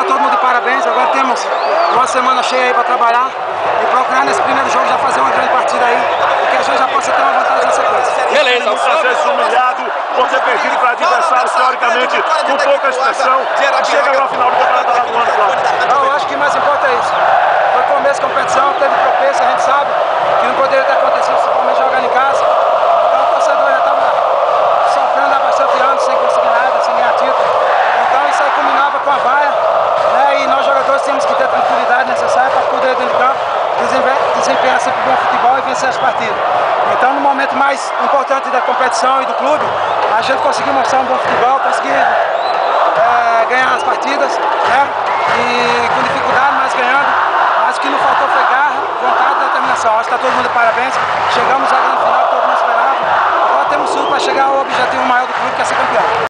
todo mundo de parabéns. Agora temos uma semana cheia aí para trabalhar e procurar nesse primeiro jogo já fazer uma grande partida aí e que a gente já possa ter uma vantagem na sequência. Beleza. Muitas vezes humilhado, por ter perdido para adversários teoricamente com pouca expressão, chega lá no final do campeonato alagoano, claro. Não, eu acho que o mais importante é isso. Foi começo de competição, teve tropeço, a gente sabe que não poderia ter acontecido, principalmente jogando em casa. Então o torcedor já estava sofrendo há bastante anos sem conseguir nada, sem ganhar título. Então isso aí combinava com a vaia, né? E nós jogadores temos que ter a tranquilidade necessária para poder dentro do campo desempenhar sempre bom futebol e vencer as partidas. Então no momento mais importante da competição e do clube, a gente conseguiu mostrar um bom futebol, conseguir ganhar as partidas, né? E com dificuldade, mas ganhando. Mas o que não faltou foi garra, vontade e determinação. Acho que está todo mundo de parabéns. Chegamos à grande final, todo mundo esperava.